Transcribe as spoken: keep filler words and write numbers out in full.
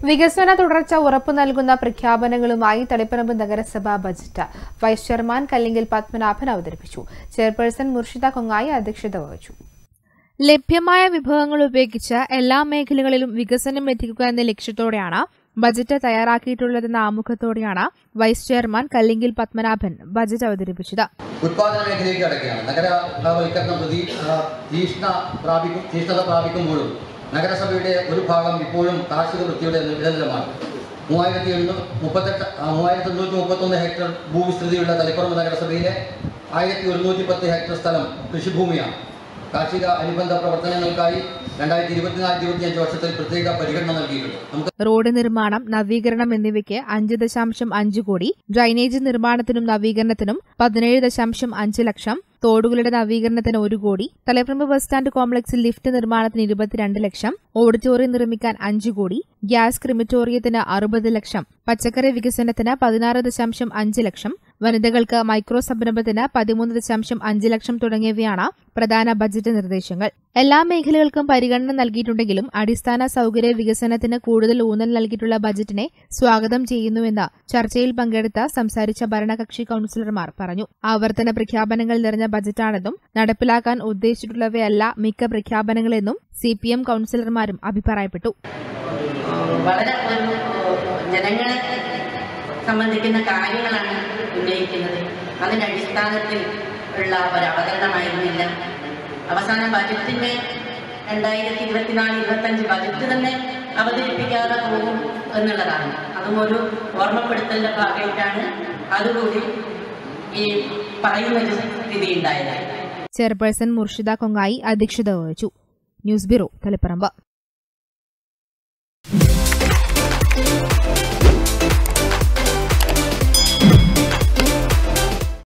വികസന തുടർച്ച ഉറപ്പു നൽകുന്ന പ്രഖ്യാപനങ്ങളുമായി തളിപ്പറമ്പ് നഗരസഭാ budget vice chairman Kallingal Padmanabhan അവതരിപ്പിച്ചു. ചെയർപേഴ്സൺ മുർഷിദ കൊങ്ങായി അധ്യക്ഷത വഹിച്ചു. ലഭ്യമായ വിഭവങ്ങൾ ഉപയോഗിച്ച് എല്ലാ മേഖലകളിലും വികസനം എത്തിക്കുക എന്ന ലക്ഷ്യത്തോടെയാണ് ബജറ്റ് തയ്യാറാക്കിയിട്ടുള്ളതെന്ന ആമുഖത്തോടെയാണ് vice chairman Kallingal Padmanabhan budget അവതരിപ്പിച്ചത്. ഉത്പാദന മേഖലയിലേക്ക് കടക്കുകയാണ്. നഗരവൽക്കരണം പ്രതി തീഷ്ണത പ്രാപിക്കുമ്പോഴും നഗരസഭയുടെ ഒരു ഭാഗം ഇപ്പോഴും കാർഷിക വൃത്തിയുടെ നിരന്തരമാണ്. മൂവായിരത്തി എണ്ണൂ മുപ്പത്തെട്ട് മൂവായിരത്തി എണ്ണൂറ്റി മുപ്പത്തൊന്ന് ഹെക്ടർ ഭൂവിസ്തൃതിയുള്ള തളിപ്പറമ്പ് നഗരസഭയിലെ ആയിരത്തി ഒരുന്നൂറ്റി പത്ത് ഹെക്ടർ സ്ഥലം കൃഷിഭൂമിയാണ്. കാർഷിക അനുബന്ധ പ്രവർത്തനങ്ങൾക്കായി രണ്ടായിരത്തി ഇരുപത്തിനാല് ഇരുപത്തിയഞ്ച് വർഷത്തിൽ പ്രത്യേക പരിഗണന നൽകിയിട്ടുണ്ട്. റോഡ് നിർമ്മാണം, നവീകരണം എന്നിവയ്ക്ക് അഞ്ച് ദശാംശം അഞ്ച് കോടി, ഡ്രൈനേജ് നിർമ്മാണത്തിനും നവീകരണത്തിനും പതിനേഴ് ദശാംശം അഞ്ച് ലക്ഷം, തോടുകളുടെ നവീകരണത്തിന് ഒരു കോടി, തളിപ്പറമ്പ് ബസ് സ്റ്റാൻഡ് കോംപ്ലക്സിൽ ലിഫ്റ്റ് നിർമ്മാണത്തിന് ഇരുപത്തിരണ്ട് ലക്ഷം, ഓഡിറ്റോറിയം നിർമ്മിക്കാൻ അഞ്ച് കോടി, ഗ്യാസ് ക്രിമിറ്റോറിയത്തിന് അറുപത് ലക്ഷം, പച്ചക്കറി വികസനത്തിന് പതിനാറ് ദശാംശം അഞ്ച് ലക്ഷം, വനിതകൾക്ക് മൈക്രോ സംരംഭത്തിന് പതിമൂന്ന് ദശാംശം അഞ്ച് ലക്ഷം തുടങ്ങിയവയാണ് പ്രധാന ബജറ്റ് നിർദ്ദേശങ്ങൾ. എല്ലാ മേഖലകൾക്കും പരിഗണന നൽകിയിട്ടുണ്ടെങ്കിലും അടിസ്ഥാന സൌകര്യ വികസനത്തിന് കൂടുതൽ ഊന്നൽ നൽകിയിട്ടുള്ള ബജറ്റിനെ സ്വാഗതം ചെയ്യുന്നുവെന്ന് ചർച്ചയിൽ പങ്കെടുത്ത സംസാരിച്ച ഭരണകക്ഷി കൌൺസിലർമാർ പറഞ്ഞു. ആവർത്തന പ്രഖ്യാപനങ്ങൾ നിറഞ്ഞ ബജറ്റാണെന്നും നടപ്പിലാക്കാൻ ഉദ്ദേശിച്ചിട്ടുള്ളവയല്ല മിക്ക പ്രഖ്യാപനങ്ങളെന്നും സി പി എം കൌൺസിലർമാരും അഭിപ്രായപ്പെട്ടു. ജനങ്ങളെ സംബന്ധിക്കുന്ന കാര്യങ്ങളാണ് ഉന്നയിക്കുന്നത്. അതിന്റെ അടിസ്ഥാനത്തിൽ ഉള്ള ഒരു അവതരണമായിരുന്നില്ല. അവസാന ബജറ്റിന്റെ രണ്ടായിരത്തി ഇരുപത്തിനാല് ഇരുപത്തിയഞ്ച് ബജറ്റ് തന്നെ അവതരിപ്പിക്കാതെ പോകും എന്നുള്ളതാണ്. അതും ഒരു ഓർമ്മപ്പെടുത്തലിന്റെ ഭാഗമായിട്ടാണ് അതുകൂടി ഈ പറയുന്നൊരു സ്ഥിതി ഉണ്ടായത്. ചെയർപേഴ്സൺ മുർഷിദ കൊങ്ങായി അധ്യക്ഷത വഹിച്ചു. News bureau Taliparamba.